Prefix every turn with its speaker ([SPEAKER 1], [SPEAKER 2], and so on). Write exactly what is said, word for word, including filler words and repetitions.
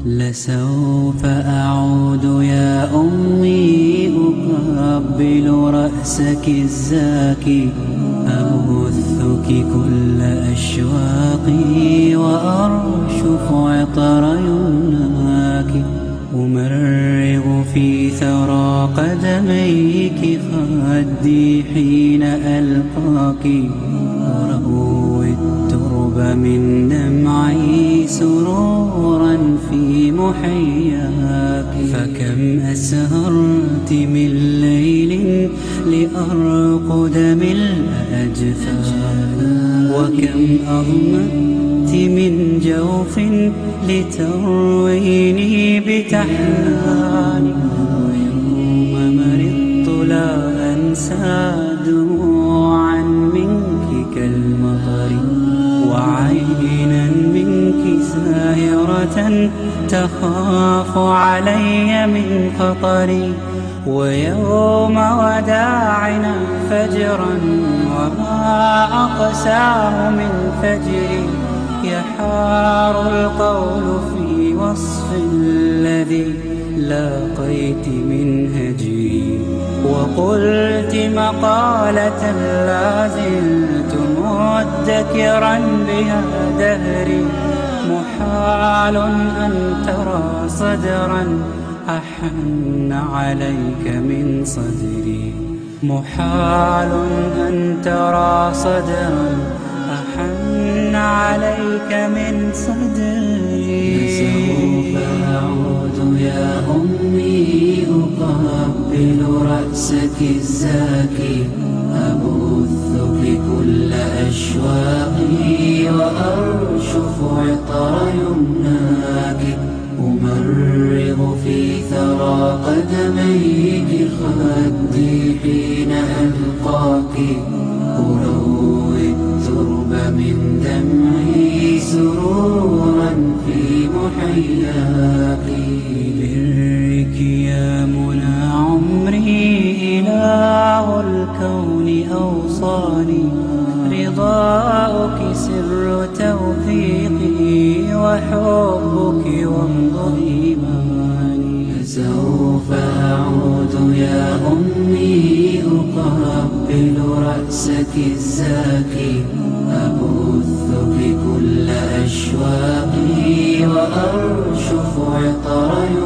[SPEAKER 1] لسوف أعود يا أمي أقبل رأسك الزاكي، أبثك كل أشواقي وأرشف عطر يمناك، أمرغ في ثرى قدميك خدي حين ألقاك، أروي الترب من دمعي سرورا في محياك. فكم أسهرت من ليل لأرقد ملء أجفاك، وكم أغمدت من جوف لترويني بتحناني، ويوم مرضت لا أنسى دموعا منك كالمطر، وعينا منك ساهرة تخاف علي من خطري، ويوم وداعنا فجرا وما أقساه من فجري، يحار القول في وصف الذي لاقيت من هجري، وقلت مقالة لا زلت مدكرا بها دهري، محال أن ترى صدرا أحن عليك من صدري، محال أن ترى صدرا أحن عليك من صدري.
[SPEAKER 2] لسوف أعود يا أمي أقبل رأسك الزاكي، أبثك كل أشواقي وأرشف عطر يمناك، أمرغ في ثرى قدميك خدي حين ألقاك، أروي الترب من دمعي سرورا في محياك.
[SPEAKER 1] برك يا منى عمري إله الكون أوصاني، رضاؤك سر توفيقي وحبك وامض إيماني.
[SPEAKER 2] لسوف أعود يا أمي أقبل رأسك الزاكي، أبثك كل أشواقي وأرشف عطر